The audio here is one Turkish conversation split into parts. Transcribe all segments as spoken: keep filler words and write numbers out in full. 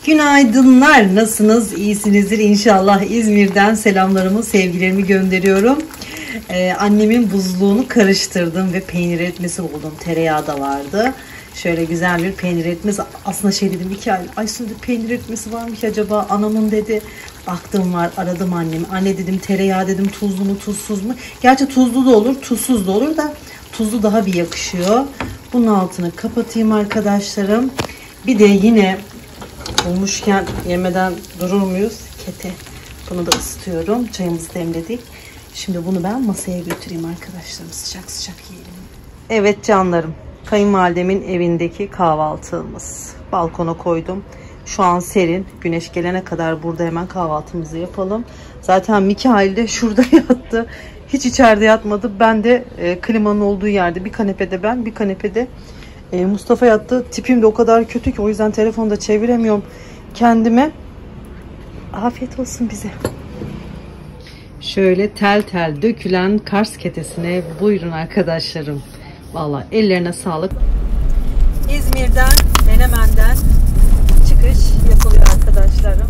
Günaydınlar. Nasılsınız? İyisinizdir inşallah. İzmir'den selamlarımı, sevgilerimi gönderiyorum. Ee, annemin buzluğunu karıştırdım ve peynir etmesi buldum. Tereyağı da vardı. Şöyle güzel bir peynir etmesi. Aslında şey dedim, iki ay, ay sonra peynir etmesi varmış acaba anamın dedi. Baktım var, aradım annemi. Anne dedim, tereyağı dedim, tuzlu mu tuzsuz mu? Gerçi tuzlu da olur, tuzsuz da olur da tuzlu daha bir yakışıyor. Bunun altını kapatayım arkadaşlarım. Bir de yine olmuşken yemeden durur muyuz? Kete. Bunu da ısıtıyorum. Çayımızı demledik. Şimdi bunu ben masaya götüreyim arkadaşlarım. Sıcak sıcak yiyelim. Evet canlarım. Kayınvalidemin evindeki kahvaltımız. Balkona koydum. Şu an serin. Güneş gelene kadar burada hemen kahvaltımızı yapalım. Zaten Mikail de şurada yattı. Hiç içeride yatmadı. Ben de e, klimanın olduğu yerde bir kanepede ben, bir kanepede e, Mustafa yattı. Tipim de o kadar kötü ki o yüzden telefonda çeviremiyorum kendime. Afiyet olsun bize. Şöyle tel tel dökülen Kars ketesine buyurun arkadaşlarım. Vallahi ellerine sağlık. İzmir'den, Menemen'den çıkış yapılıyor arkadaşlarım.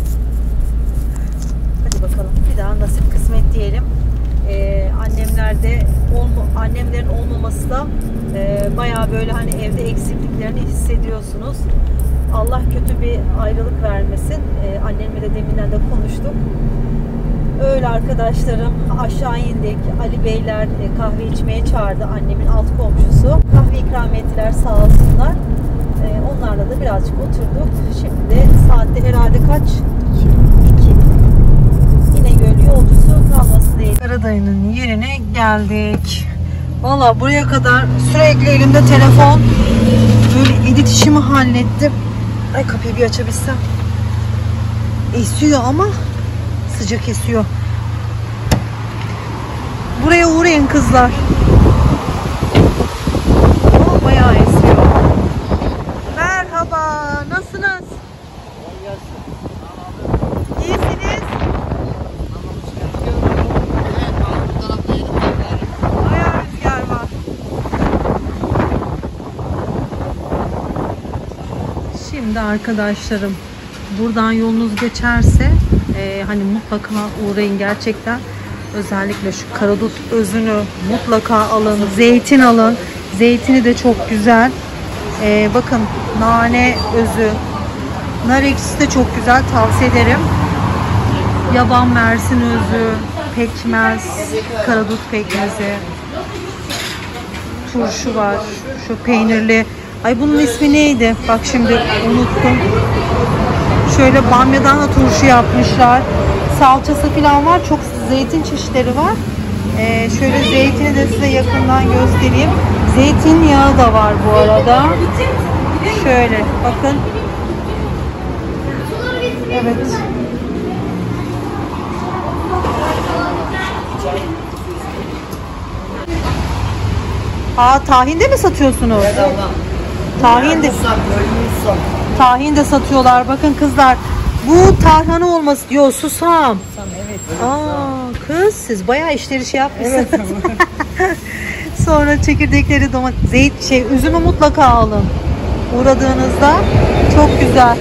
Hadi bakalım, bir daha nasip kısmet diyelim. Ee, annemlerde olma, annemlerin olmaması da e, bayağı böyle hani evde eksikliklerini hissediyorsunuz. Allah kötü bir ayrılık vermesin. Ee, annemle de deminden de konuştuk. Öyle arkadaşlarım, aşağı indik. Ali Beyler e, kahve içmeye çağırdı, annemin alt komşusu. Kahve ikram ettiler sağ olsunlar. E, onlarla da birazcık oturduk. Şimdi saatte herhalde kaç? iki. İnegöl yolcusu kalması değil. Karadayı'nın yerine geldik. Valla buraya kadar sürekli elimde telefon. Böyle edit işimi hallettim. Ay kapıyı bir açabilsem. Esiyor ama sıcak esiyor. Buraya uğrayın kızlar. Oh, bayağı esiyor. Merhaba, nasılsınız? İyisiniz? Bayağı rüzgar var. Şimdi arkadaşlarım, buradan yolunuz geçerse e, hani mutlaka uğrayın gerçekten. Özellikle şu karadut özünü mutlaka alın. Zeytin alın. Zeytini de çok güzel. E, bakın nane özü. Nar ekşisi de çok güzel. Tavsiye ederim. Yaban mersin özü. Pekmez. Karadut pekmezi. Turşu var. Şu peynirli. Ay bunun ismi neydi? Bak şimdi unuttum. Şöyle bamyadan da turşu yapmışlar. Salçası falan var. Çok zeytin çeşitleri var. Ee, şöyle zeytini de size yakından göstereyim. Zeytinyağı da var bu arada. Şöyle bakın. Evet. Aa, tahin de mi satıyorsunuz? Tahin de, tahin de satıyorlar. Bakın kızlar. Bu tarhana olması diyor. Susam. Evet. Aa, kız siz bayağı işleri şey yapmışsınız. Evet. Sonra çekirdekleri, domates, zeyt, şey, üzümü mutlaka alın. Uğradığınızda çok güzel.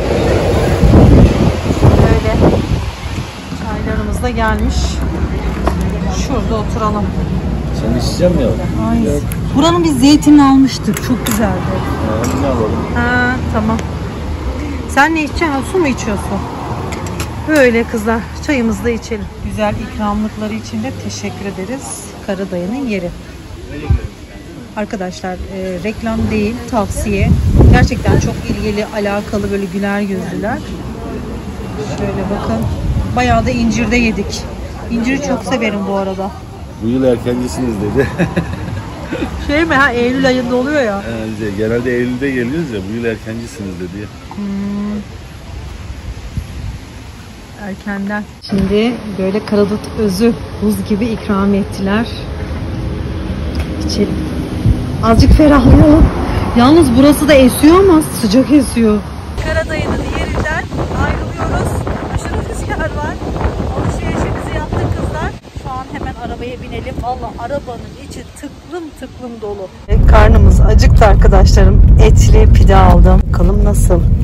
Böyle çaylarımız da gelmiş. Şurada oturalım. Sen içeceğim ya. Ay. Buranın biz zeytinini almıştık. Çok güzeldi. Ha, ne alalım? Ha, tamam. Sen ne içeceksin? Su mu içiyorsun? Böyle kızlar. Çayımızı da içelim. Güzel ikramlıkları için de teşekkür ederiz. Karadayı'nın yeri. Arkadaşlar e, reklam değil, tavsiye. Gerçekten çok ilgili, alakalı, böyle güler yüzlüler. Şöyle bakın. Bayağı da incirde yedik. İnciri çok severim bu arada. Bu yıl erkencisiniz dedi. Şey mi ha, Eylül ayında oluyor ya. Yani genelde Eylül'de geliyoruz ya, bu yıl erkencisiniz dedi. Hmm. Erkenden. Şimdi böyle karadut özü buz gibi ikram ettiler. İçelim. Azıcık ferahlayalım. Yalnız burası da esiyor ama sıcak esiyor. Karadayı'nın yerinden ayrılıyoruz. Aşırı rüzgar var. Alışverişimizi yaptık kızlar. Şu an hemen arabaya binelim. Valla arabanın içi tıklım tıklım dolu. Karnımız acıktı arkadaşlarım. Etli pide aldım. Bakalım nasıl?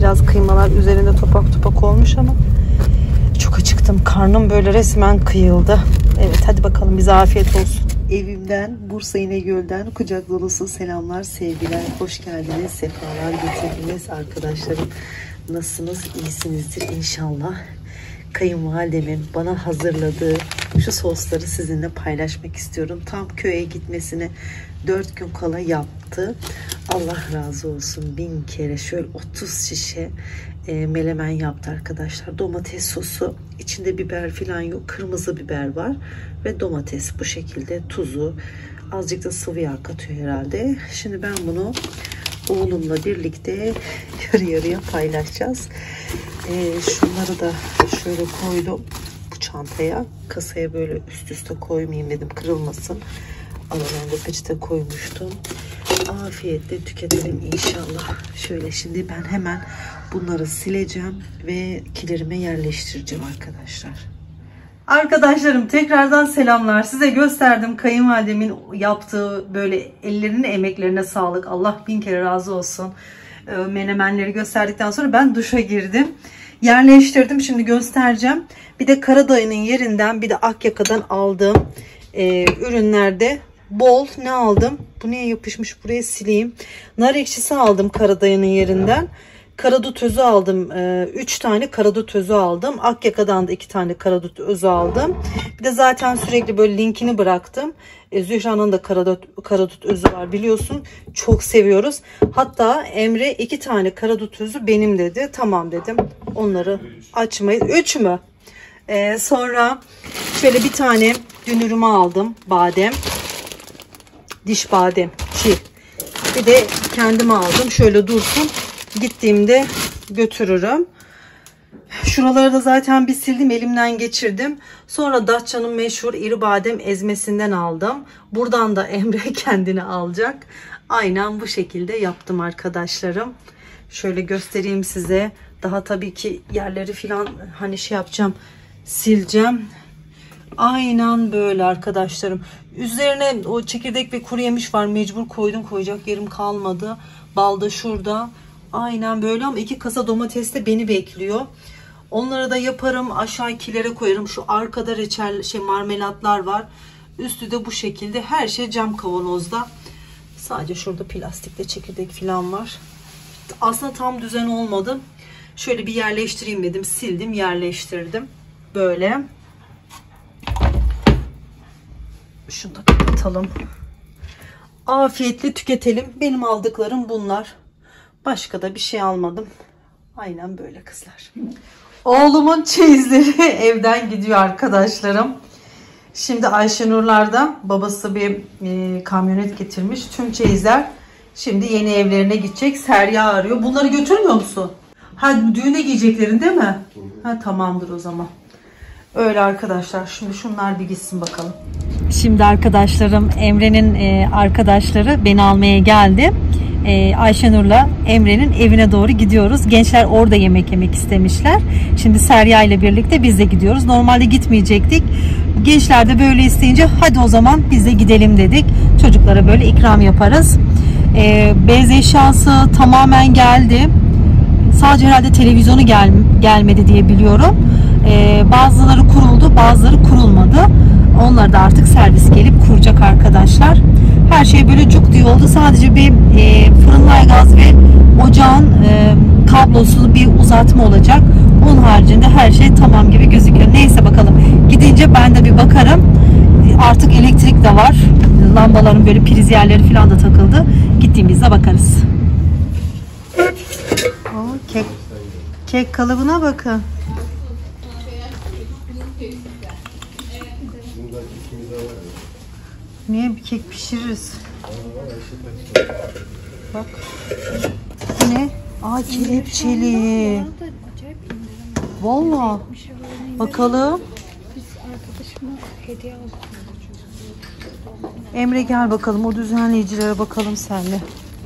Biraz kıymalar üzerinde topak topak olmuş ama çok acıktım. Karnım böyle resmen kıyıldı. Evet, hadi bakalım, bize afiyet olsun. Evimden, Bursa İnegöl'den kucak dolusu selamlar, sevgiler. Hoş geldiniz, sefalar getirdiniz arkadaşlarım. Nasılsınız? İyisinizdir inşallah. Kayınvalidemin bana hazırladığı şu sosları sizinle paylaşmak istiyorum. Tam köye gitmesine dört gün kala yaptı. Allah razı olsun, bin kere. Şöyle otuz şişe e, melemen yaptı arkadaşlar. Domates sosu, içinde biber falan yok, kırmızı biber var ve domates bu şekilde, tuzu, azıcık da sıvı yağ katıyor herhalde. Şimdi ben bunu oğlumla birlikte yarı yarıya paylaşacağız. Ee, şunları da şöyle koydum bu çantaya. Kasaya böyle üst üste koymayayım dedim, kırılmasın. Aralarında peçete koymuştum. Afiyetle tüketelim inşallah. Şöyle şimdi ben hemen bunları sileceğim ve kilerime yerleştireceğim arkadaşlar. Arkadaşlarım, tekrardan selamlar. Size gösterdim kayınvalidemin yaptığı, böyle ellerinin emeklerine sağlık. Allah bin kere razı olsun. Menemenleri gösterdikten sonra ben duşa girdim. Yerleştirdim. Şimdi göstereceğim. Bir de Karadayı'nın yerinden, bir de Akyaka'dan aldığım e, ürünlerde bol ne aldım? Bu niye yapışmış? Buraya sileyim. Nar ekşisi aldım Karadayı'nın yerinden. Karadut özü aldım. üç tane karadut özü aldım. Akyaka'dan da iki tane karadut özü aldım. Bir de zaten sürekli böyle linkini bıraktım. E, Zühra'nın da karadut, karadut özü var biliyorsun. Çok seviyoruz. Hatta Emre iki tane karadut özü benim dedi. Tamam dedim. Onları açmayız. üç mü? E, sonra şöyle bir tane dünürümü aldım. Badem. Diş badem. Çiğ. Bir de kendime aldım. Şöyle dursun. Gittiğimde götürürüm. Şuraları da zaten bir sildim, elimden geçirdim. Sonra Datça'nın meşhur iri badem ezmesinden aldım. Buradan da Emre kendini alacak. Aynen bu şekilde yaptım arkadaşlarım. Şöyle göstereyim size. Daha tabii ki yerleri falan hani şey yapacağım, sileceğim. Aynen böyle arkadaşlarım. Üzerine o çekirdek ve kuru yemiş var. Mecbur koydum, koyacak yerim kalmadı. Bal da şurada. Aynen böyle, ama iki kasa domates de beni bekliyor. Onları da yaparım. Aşağı kilere koyarım. Şu arkada reçel şey marmelatlar var. Üstü de bu şekilde. Her şey cam kavanozda. Sadece şurada plastikte çekirdek falan var. Aslında tam düzen olmadı. Şöyle bir yerleştireyim dedim. Sildim, yerleştirdim. Böyle. Şunu da kapatalım. Afiyetle tüketelim. Benim aldıklarım bunlar. Başka da bir şey almadım. Aynen böyle kızlar. Oğlumun çeyizleri evden gidiyor arkadaşlarım. Şimdi Ayşenurlar'da babası bir e, kamyonet getirmiş. Tüm çeyizler şimdi yeni evlerine gidecek. Serya arıyor. Bunları götürmüyor musun? Ha, düğüne giyeceklerin değil mi? Ha, tamamdır o zaman. Öyle arkadaşlar. Şimdi şunlar bir gitsin bakalım. Şimdi arkadaşlarım, Emre'nin e, arkadaşları beni almaya geldi. E, Ayşenur'la Emre'nin evine doğru gidiyoruz. Gençler orada yemek yemek istemişler. Şimdi Serya ile birlikte biz de gidiyoruz. Normalde gitmeyecektik. Gençler de böyle isteyince hadi o zaman biz de gidelim dedik. Çocuklara böyle ikram yaparız. E, beyaz eşyası tamamen geldi. Sadece herhalde televizyonu gel, gelmedi diye biliyorum. E, bazıları kuruldu, bazıları kurulmadı. Onlar da artık servis gelip kuracak arkadaşlar. Her şey böyle cuk diye oldu. Sadece bir e, fırınlay gaz ve ocağın e, kablosuz bir uzatma olacak. Onun haricinde her şey tamam gibi gözüküyor. Neyse bakalım. Gidince ben de bir bakarım. Artık elektrik de var. Lambaların böyle priz yerleri falan da takıldı. Gittiğimizde bakarız. Oo, kek, kek kalıbına bakın. Niye bir kek pişiririz? Bak. Bu ne? Aa, kelepçeli. Vallahi. Bakalım. Emre gel bakalım. O düzenleyicilere bakalım senle.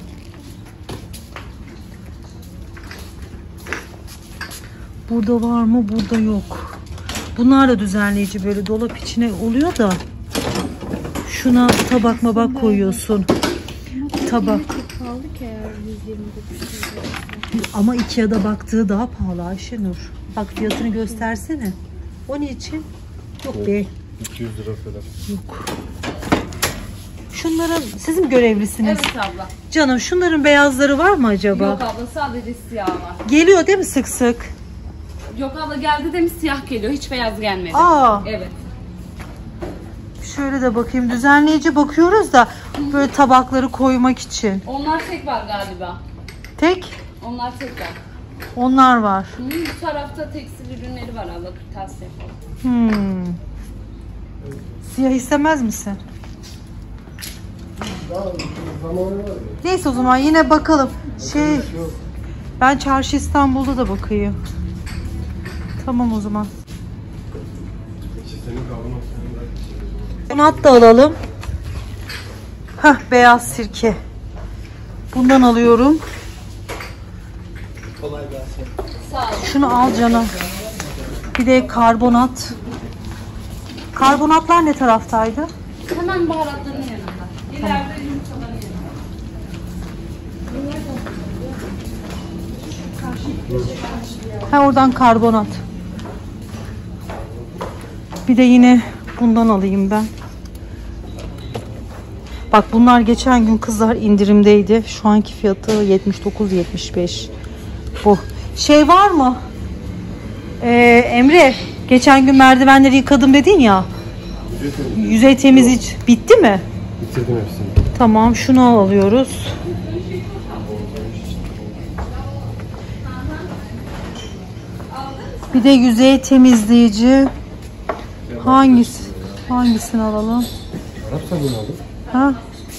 Burada var mı? Burada yok. Bunlar da düzenleyici, böyle dolap içine oluyor da. Şuna tabak mabak koyuyorsun. Tabak. pahalı ki eğer yüz yirmi dokuz lira. Ama Ikea'da baktığı daha pahalı Ayşenur. Bak fiyatını göstersene. O niçin? Yok be. iki yüz lira falan. Yok. Şunların sizin görevlisiniz. Evet abla. Canım şunların beyazları var mı acaba? Yok abla sadece siyah var. Geliyor değil mi sık sık? Yok abla geldi de mi siyah geliyor, hiç beyaz gelmedi. Aa. Evet. Şöyle de bakayım, düzenleyici bakıyoruz da böyle tabakları koymak için. Onlar tek var galiba. Tek? Onlar tek var. Onlar var. Hı, bu tarafta tekstil ürünleri var abla, kırtasiye falan. Hmm. Siyah istemez misin? Neyse o zaman yine bakalım. Şey, ben Çarşı İstanbul'da da bakayım. Tamam o zaman. Donat da alalım. Hah, beyaz sirke. Bundan alıyorum. Sağ ol. Şunu al canım. Bir de karbonat. Karbonatlar ne taraftaydı? Hemen baharatların yanında. İleride yumurtaların yanında. Ha, oradan karbonat. Bir de yine bundan alayım ben. Bak bunlar geçen gün kızlar indirimdeydi. Şu anki fiyatı yetmiş dokuz yetmiş beş. Bu. Şey var mı? Ee, Emre, geçen gün merdivenleri yıkadım dedin ya. Yüzey temizleyici bitti mi? Bitirdim hepsini. Tamam, şunu alıyoruz. Bir de yüzey temizleyici. Hangisi? Hangisini alalım? Arap sabunu aldım. Ha?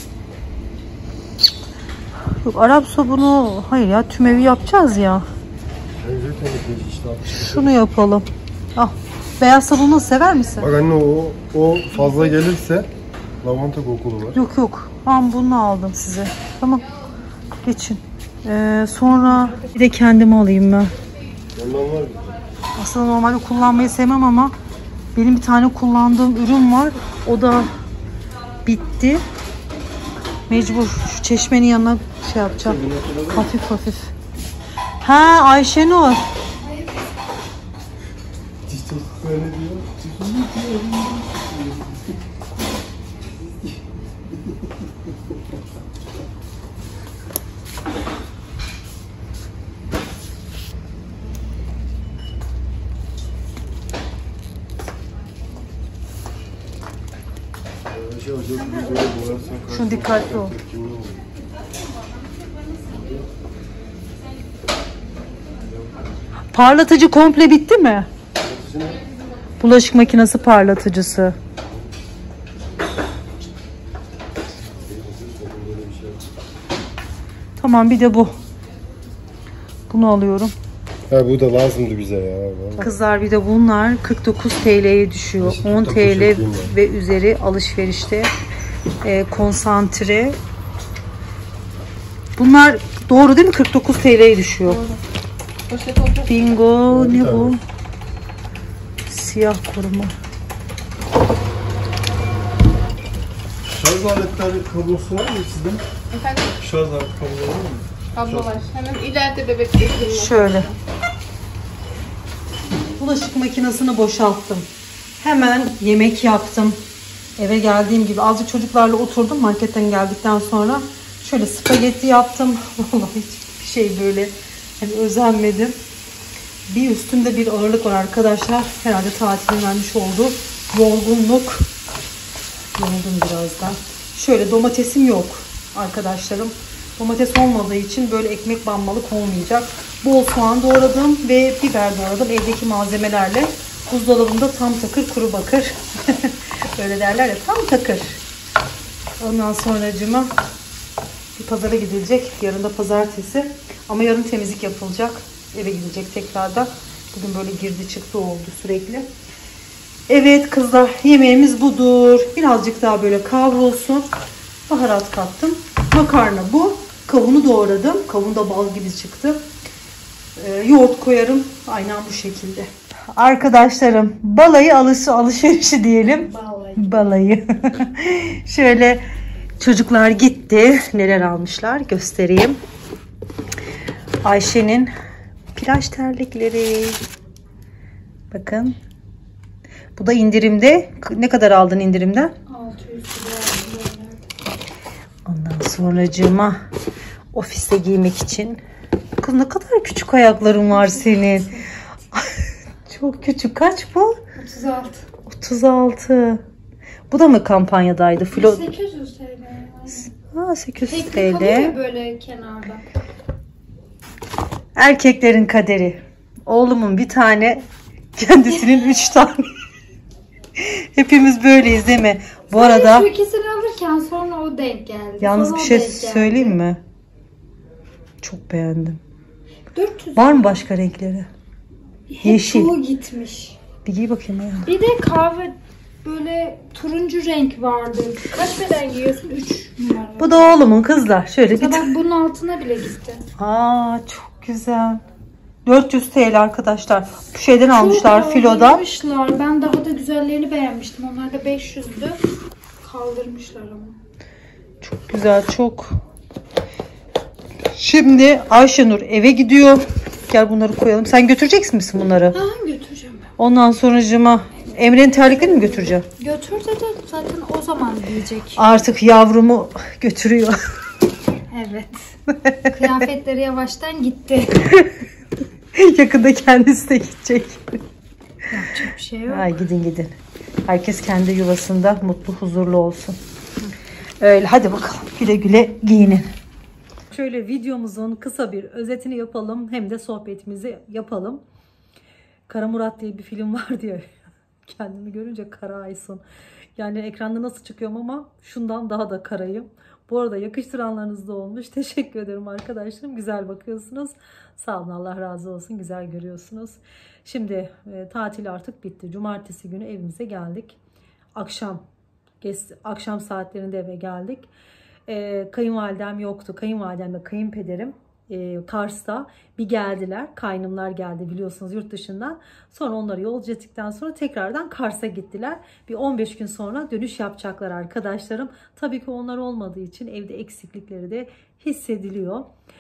Yok, Arap sabunu. Hayır ya, tüm evi yapacağız ya. Yüzey temizleyici işte aldım. Şunu yapalım. Ah, beyaz sabunu sever misin? Bak anne, o o fazla gelirse lavanta kokulu var. Yok yok. Ben bunu aldım size. Tamam. Geçin. Ee, sonra bir de kendime alayım ben. Ondan var mı? Aslında normalde kullanmayı sevmem ama benim bir tane kullandığım ürün var. O da bitti. Mecbur şu çeşmenin yanına şey yapacağım. Hafif hafif. Ha, Ayşenur. Şunu dikkatli ol. Parlatıcı komple bitti mi? Bulaşık makinesi parlatıcısı. Tamam, bir de bu. Bunu alıyorum. Ha, bu da lazımdı bize ya. Kızlar bir de bunlar kırk dokuz T L'ye düşüyor. on T L ve üzeri alışverişte e, konsantre. Bunlar doğru değil mi? kırk dokuz T L'ye düşüyor. Bingo, ne bu? Siyah koruma. Şarj aletleri kablosu var mı sizde? Efendim? Şarj alet kablosu var mı? Kablo var. Hemen ileride bebek bekliyor. Şöyle. Bulaşık makinesini boşalttım. Hemen yemek yaptım. Eve geldiğim gibi azıcık çocuklarla oturdum marketten geldikten sonra. Şöyle spagetti yaptım. Vallahi hiçbir şey böyle hani özenmedim. Bir üstümde bir ağırlık var arkadaşlar. Herhalde tatilin vermiş olduğu yorgunluk. Yoruldum birazdan. Şöyle domatesim yok arkadaşlarım. Domates olmadığı için böyle ekmek banmalık olmayacak. Bol soğan doğradım ve biber doğradım evdeki malzemelerle. Buzdolabında tam takır kuru bakır. Öyle derler ya, tam takır. Ondan sonracığıma bir pazara gidilecek. Yarın da pazartesi. Ama yarın temizlik yapılacak. Eve gidecek tekrardan. Bugün böyle girdi çıktı oldu sürekli. Evet kızlar, yemeğimiz budur. Birazcık daha böyle kavrulsun. Baharat kattım. Makarna bu. Kavunu doğradım. Kavun da bal gibi çıktı. Ee, yoğurt koyarım. Aynen bu şekilde. Arkadaşlarım, balayı alışı alışverişi diyelim. Balayı. Balayı. Şöyle çocuklar gitti. bitti. Neler almışlar göstereyim. Ayşe'nin plaj terlikleri. Bakın. Bu da indirimde. Ne kadar aldın indirimden? altı yüz lira. Ondan sonracığıma ofiste giymek için. Kız ne kadar küçük ayakların var senin. Çok küçük. Kaç bu? otuz altı. otuz altı. Bu da mı kampanyadaydı? Flo... sekiz yüz T L. Ha, sekiz yüz Tekli kalıyor ya T L. böyle kenarda. Erkeklerin kaderi. Oğlumun bir tane, kendisinin üç tane. Hepimiz böyleyiz değil mi? Bu Sadece arada şu ikisini alırken sonra o denk geldi. yalnız Sonra bir o şey denk geldi. söyleyeyim mi? Çok beğendim. dört yüz. Var mı başka renkleri? Hep Yeşil. çoğu gitmiş. Bir giy bakayım ya. Bir de kahve böyle turuncu renk vardı. Kaç beden giyiyorsun? üç numara. Bu da oğlumun kızlar. Şöyle bir Bak bunun altına bile gitti. Aa, çok güzel. dört yüz T L arkadaşlar. Bu şeyden almışlar, Çok Filo'dan. kaldırmışlar. Ben daha da güzellerini beğenmiştim. Onlar da beş yüzdü. Kaldırmışlar ama. Çok güzel, çok. Şimdi Ayşenur eve gidiyor. Gel bunları koyalım. Sen götürecek misin bunları? Ha, götüreceğim ben. Ondan sonracığıma Emre'nin terliklerini mi götüreceğim? Götür dedi. Zaten o zaman diyecek. Artık yavrumu götürüyor. Evet. Kıyafetleri yavaştan gitti. Yakında kendisi de gidecek. Yapacak bir şey yok. Ay, gidin gidin. Herkes kendi yuvasında mutlu, huzurlu olsun. Öyle, hadi bakalım. Güle güle giyinin. Şöyle videomuzun kısa bir özetini yapalım. Hem de sohbetimizi yapalım. Kara Murat diye bir film var diye. Kendimi görünce kara Aysun. Yani ekranda nasıl çıkıyorum ama şundan daha da karayım. Bu arada yakıştıranlarınız da olmuş. Teşekkür ederim arkadaşlarım. Güzel bakıyorsunuz. Sağ olun, Allah razı olsun. Güzel görüyorsunuz. Şimdi e, tatil artık bitti. Cumartesi günü evimize geldik. Akşam akşam saatlerinde eve geldik. E, kayınvalidem yoktu. Kayınvalidemle kayınpederim e, Kars'ta bir geldiler. Kaynımlar geldi biliyorsunuz yurt dışından. Sonra onları yolcu ettikten sonra tekrardan Kars'a gittiler. Bir on beş gün sonra dönüş yapacaklar arkadaşlarım. Tabii ki onlar olmadığı için evde eksiklikleri de hissediliyor.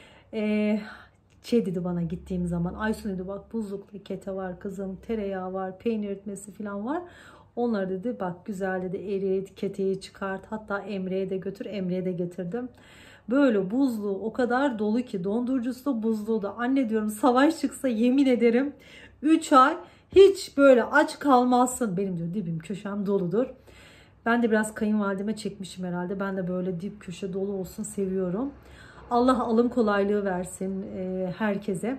E, şey dedi bana gittiğim zaman, Aysun dedi bak buzlukta kete var kızım, tereyağı var, peynir eritmesi falan var. Onlar dedi bak güzel dedi, erit, keteyi çıkart, hatta Emre'ye de götür. Emre'ye de getirdim. Böyle buzluğu o kadar dolu ki, dondurucusu da buzluğu da. Anne diyorum, savaş çıksa yemin ederim üç ay hiç böyle aç kalmazsın. Benim diyor dibim köşem doludur. Ben de biraz kayınvalideme çekmişim herhalde. Ben de böyle dip köşe dolu olsun seviyorum. Allah alım kolaylığı versin e, herkese.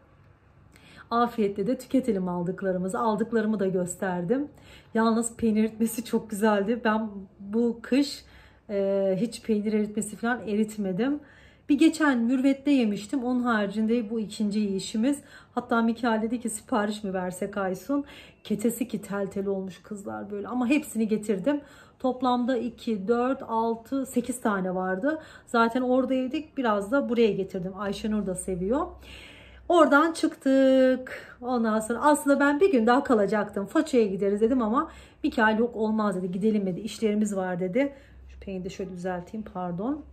Afiyetle de tüketelim aldıklarımızı. Aldıklarımı da gösterdim. Yalnız peynir eritmesi çok güzeldi. Ben bu kış e, hiç peynir eritmesi falan eritmedim. Bir geçen Mürvet'te yemiştim. Onun haricinde bu ikinci yiyişimiz. Hatta Mikael dedi ki sipariş mi versek Aysun? Ketesi ki tel tel olmuş kızlar böyle. Ama hepsini getirdim. Toplamda iki, dört, altı, sekiz tane vardı. Zaten orada yedik. Biraz da buraya getirdim. Ayşenur da seviyor. Oradan çıktık. Ondan sonra aslında ben bir gün daha kalacaktım. Foça'ya gideriz dedim ama Mikael yok olmaz dedi. Gidelim dedi. İşlerimiz var dedi. Şu peyniri de şöyle düzelteyim, pardon.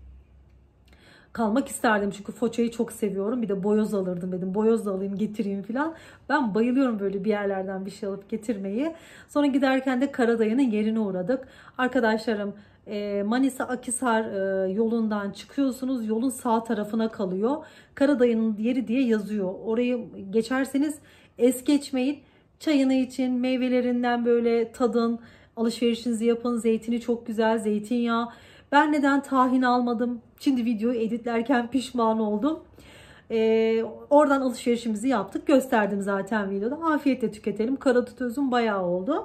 Kalmak isterdim çünkü Foça'yı çok seviyorum. Bir de boyoz alırdım dedim. Boyoz da alayım getireyim falan. Ben bayılıyorum böyle bir yerlerden bir şey alıp getirmeyi. Sonra giderken de Karadayı'nın yerine uğradık. Arkadaşlarım Manisa Akhisar yolundan çıkıyorsunuz. Yolun sağ tarafına kalıyor. Karadayı'nın yeri diye yazıyor. Orayı geçerseniz es geçmeyin. Çayını için, meyvelerinden böyle tadın. Alışverişinizi yapın. Zeytini çok güzel. Zeytinyağı. Ben neden tahin almadım? Şimdi videoyu editlerken pişman oldum. Ee, oradan alışverişimizi yaptık. Gösterdim zaten videoda. Afiyetle tüketelim. Karadut özüm bayağı oldu.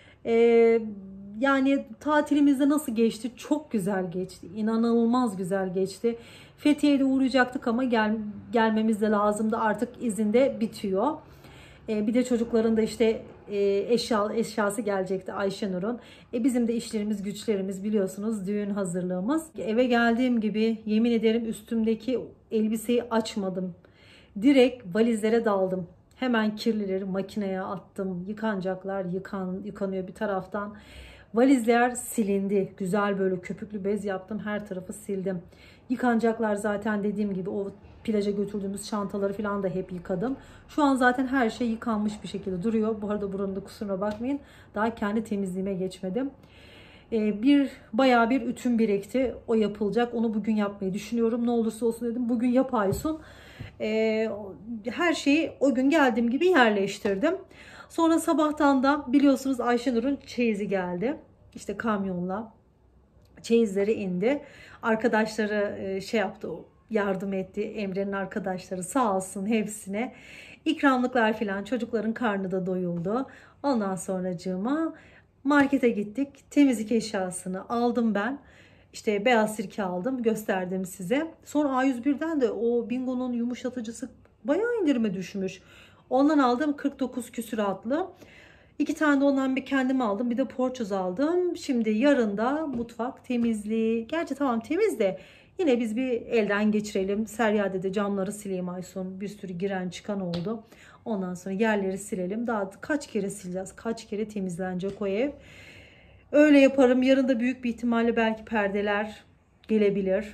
Ee, yani tatilimizde nasıl geçti? Çok güzel geçti. İnanılmaz güzel geçti. Fethiye'de uğrayacaktık ama gel, gelmemiz de lazımdı. Artık izinde bitiyor. Ee, bir de çocukların da işte e, eşya, eşyası gelecekti Ayşenur'un. E, bizim de işlerimiz güçlerimiz biliyorsunuz, düğün hazırlığımız. Eve geldiğim gibi yemin ederim üstümdeki elbiseyi açmadım. Direkt valizlere daldım. Hemen kirlileri makineye attım. Yıkanacaklar, yıkan, yıkanıyor bir taraftan. Valizler silindi. Güzel böyle köpüklü bez yaptım. Her tarafı sildim. Yıkanacaklar zaten, dediğim gibi o plaja götürdüğümüz çantaları falan da hep yıkadım. Şu an zaten her şey yıkanmış bir şekilde duruyor. Bu arada buranın da kusuruna bakmayın. Daha kendi temizliğime geçmedim. Ee, bir bayağı bir ütüm birikti. O yapılacak. Onu bugün yapmayı düşünüyorum. Ne olursa olsun dedim. Bugün yap Aysun. Ee, her şeyi o gün geldiğim gibi yerleştirdim. Sonra sabahtan da biliyorsunuz Ayşenur'un çeyizi geldi. İşte kamyonla çeyizleri indi. Arkadaşları şey yaptı, yardım etti. Emre'nin arkadaşları sağ olsun hepsine. İkramlıklar filan, çocukların karnı da doyuldu. Ondan sonracığıma markete gittik. Temizlik eşyasını aldım ben. İşte beyaz sirke aldım, gösterdim size. Sonra A yüz birden de o Bingo'nun yumuşatıcısı bayağı indirime düşmüş. Ondan aldım, kırk dokuz küsuratlı. İki tane de ondan bir kendim aldım. Bir de porçöz aldım. Şimdi yarın da mutfak temizliği. Gerçi tamam temiz de yine biz bir elden geçirelim. Seryade de camları sileyim Aysun. Bir sürü giren çıkan oldu. Ondan sonra yerleri silelim. Daha kaç kere sileceğiz? Kaç kere temizlenecek o ev? Öyle yaparım. Yarın da büyük bir ihtimalle belki perdeler gelebilir.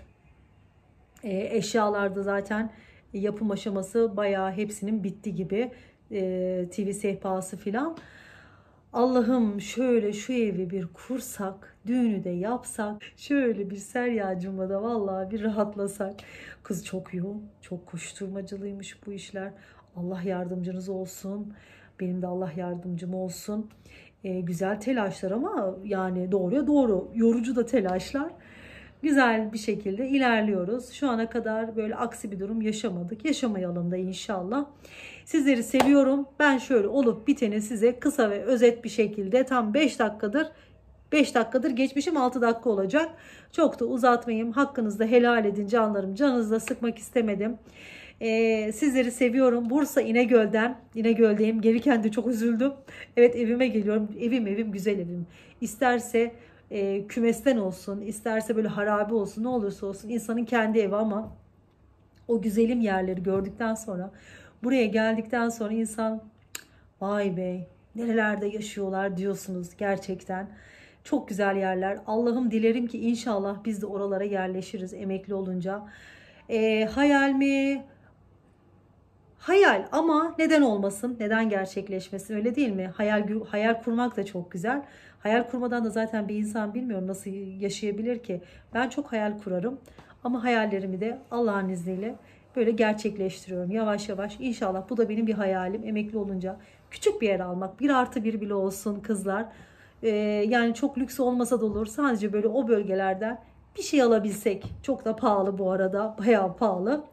E, eşyalarda zaten yapım aşaması bayağı hepsinin bitti gibi. E, T V sehpası filan. Allah'ım şöyle şu evi bir kursak, düğünü de yapsak, şöyle bir Seryacığıma da vallahi bir rahatlasak. Kız çok yoğun, çok koşturmacılıymış bu işler. Allah yardımcınız olsun. Benim de Allah yardımcım olsun. Ee, güzel telaşlar ama yani doğruya doğru. Yorucu da telaşlar. Güzel bir şekilde ilerliyoruz. Şu ana kadar böyle aksi bir durum yaşamadık. Yaşamayalım da inşallah. Sizleri seviyorum. Ben şöyle olup biteni size kısa ve özet bir şekilde tam beş dakikadır beş dakikadır geçmişim, altı dakika olacak. Çok da uzatmayayım. Hakkınızda helal edin canlarım. Canınızı da sıkmak istemedim. Ee, sizleri seviyorum. Bursa İnegöl'den, İnegöl'deyim. Gelirken de çok üzüldüm. Evet, evime geliyorum. Evim evim güzel evim. İsterse e, kümesten olsun, isterse böyle harabe olsun, ne olursa olsun insanın kendi evi ama o güzelim yerleri gördükten sonra, buraya geldikten sonra insan vay be nerelerde yaşıyorlar diyorsunuz gerçekten. Çok güzel yerler. Allah'ım dilerim ki inşallah biz de oralara yerleşiriz emekli olunca. E, hayal mi? Hayal ama neden olmasın? Neden gerçekleşmesin? Öyle değil mi? Hayal hayal kurmak da çok güzel. Hayal kurmadan da zaten bir insan bilmiyorum nasıl yaşayabilir ki. Ben çok hayal kurarım. Ama hayallerimi de Allah'ın izniyle böyle gerçekleştiriyorum. Yavaş yavaş. İnşallah bu da benim bir hayalim. Emekli olunca küçük bir yer almak. Bir artı bir bile olsun kızlar. Ee, yani çok lüks olmasa da olur. Sadece böyle o bölgelerden bir şey alabilsek. Çok da pahalı bu arada. Bayağı pahalı.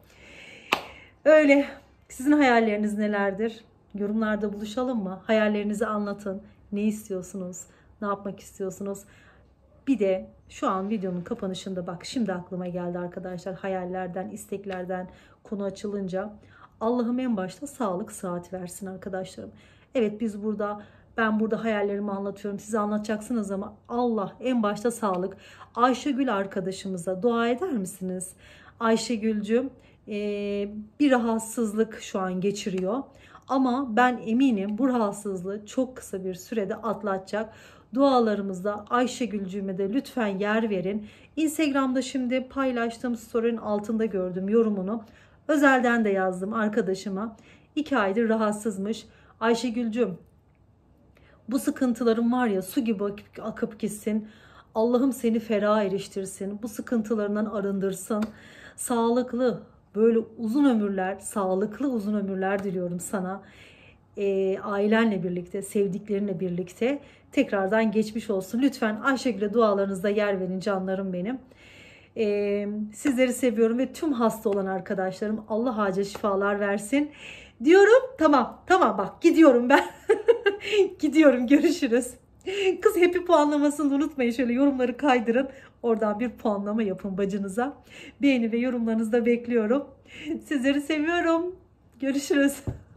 Öyle. Sizin hayalleriniz nelerdir? Yorumlarda buluşalım mı? Hayallerinizi anlatın. Ne istiyorsunuz? Ne yapmak istiyorsunuz? Bir de şu an videonun kapanışında bak şimdi aklıma geldi arkadaşlar. Hayallerden, isteklerden konu açılınca Allah'ım en başta sağlık, sıhhat versin arkadaşlarım. Evet biz burada, ben burada hayallerimi anlatıyorum. Size anlatacaksınız ama Allah en başta sağlık. Ayşegül arkadaşımıza dua eder misiniz? Ayşegül'cüğüm bir rahatsızlık şu an geçiriyor. Ama ben eminim bu rahatsızlığı çok kısa bir sürede atlatacak. Dualarımızda Ayşegül'cüğüme de lütfen yer verin. Instagram'da şimdi paylaştığım story'nin altında gördüm yorumunu. Özelden de yazdım arkadaşıma. İki aydır rahatsızmış. Ayşegül'cüğüm bu sıkıntılarım var ya su gibi akıp gitsin. Allah'ım seni ferah eriştirsin. Bu sıkıntılarından arındırsın. Sağlıklı, böyle uzun ömürler, sağlıklı uzun ömürler diliyorum sana. E, ailenle birlikte, sevdiklerinle birlikte tekrardan geçmiş olsun. Lütfen Ayşegül'e dualarınızda yer verin canlarım benim. E, sizleri seviyorum ve tüm hasta olan arkadaşlarım Allah acil şifalar versin. Diyorum tamam, tamam bak gidiyorum ben. Gidiyorum, görüşürüz. Kız happy puanlamasını unutmayın. Şöyle yorumları kaydırın. Oradan bir puanlama yapın bacınıza. Beğeni ve yorumlarınızı da bekliyorum. Sizleri seviyorum. Görüşürüz.